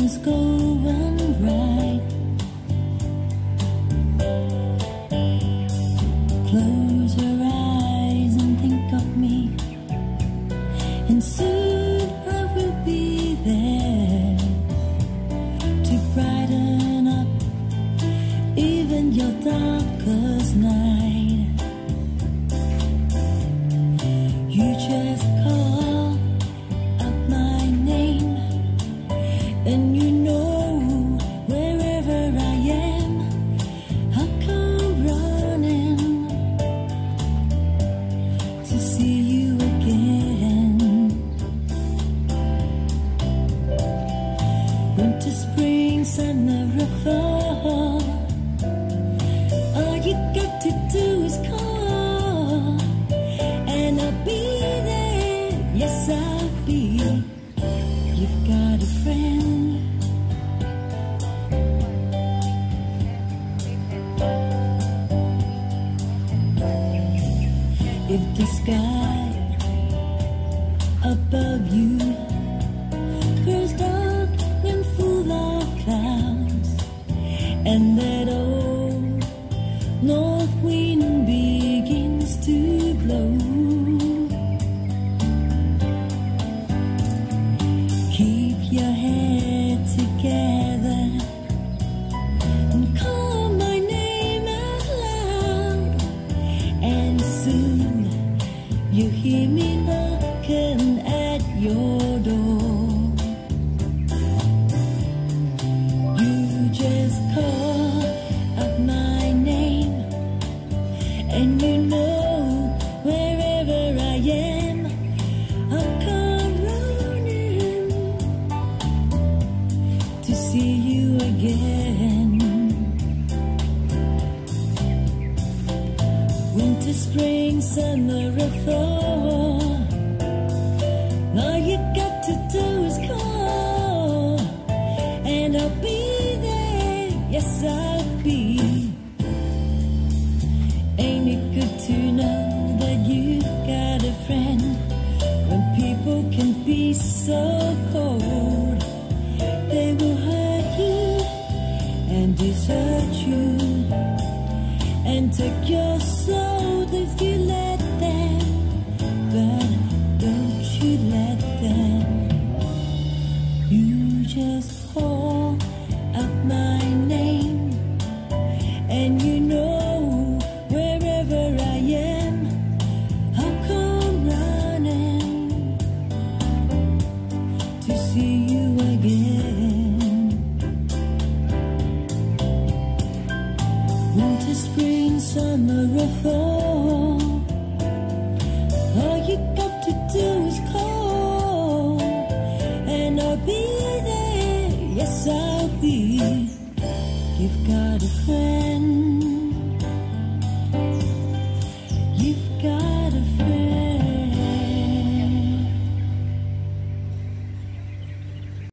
things going right. Close your eyes and think of me, and soon I will be there to brighten up even your darkest night. You just call out my name, and you know wherever I am, I'll come running to see you again. Winter, spring, summer, or fall, all you got to do is call, and I'll be there. Yes, I'll be. You've got a friend. If the sky above you grows dark and full of clouds, and that old north wind begins to blow, keep your head together and call my name out loud, and soon you hear me knocking at your door. You just call out my name, and you know wherever I am, I'll come running to see you again. Winter, spring, summer, or fall, all you got to do is call, and I'll be there. Yes, I'll be. Ain't it good to know that you've got a friend? When people can be so cold, they will hurt you and desert you and take your soul if you let them. But don't you let them. You just call out my name, and you know wherever I am, I'll come running to see you again. Winter, spring, summer, or fall, all you got to do is call, and I'll be there. Yes, I'll be. You've got a friend.